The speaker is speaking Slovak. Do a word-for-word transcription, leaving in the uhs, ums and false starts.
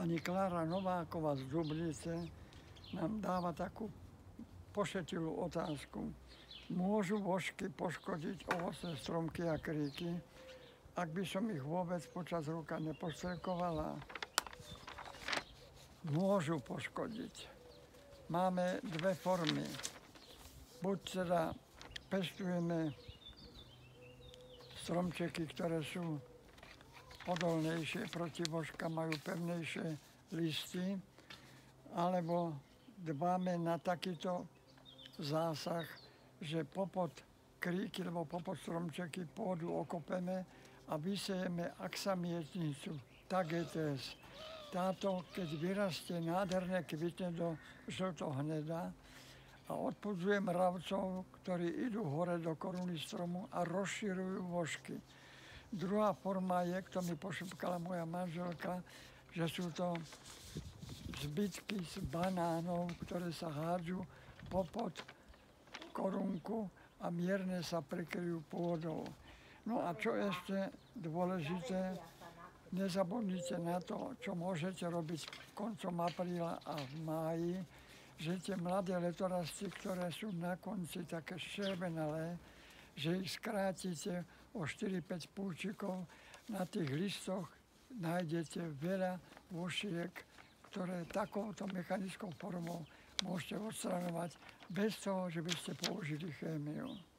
Pani Klára Nováková z Dubnice nám dáva takú pošetilú otázku. Môžu vožky poškodiť ovocné stromky a kríky, ak by som ich vôbec počas roka nepostrkovala? Môžu poškodiť. Máme dve formy. Buď teda pestujeme stromčeky, ktoré sú odolnejšie proti vožkám, majú pevnejšie listy, alebo dbáme na takýto zásah, že popod kríky alebo popod stromčeky pôdu okopeme a vysejeme aksamietnicu, tagetes. Táto, keď vyrastie, nádherne kvitne do žltohneda a odpudzujem mravcov, ktorí idú hore do koruny stromu a rozširujú vožky. Druhá forma je, kto mi pošepkala moja manželka, že sú to zbytky z banánov, ktoré sa hádžu popod korunku a mierne sa prekryjú pôdou. No a čo ešte dôležité, nezabudnite na to, čo môžete robiť koncom apríla a v máji, že tie mladé letorasty, ktoré sú na konci také červenalé, že ich skrátite o štyri päť púčikov. Na tých listoch nájdete veľa vošiek, ktoré takouto mechanickou formou môžete odstraňovať bez toho, že by ste použili chémiu.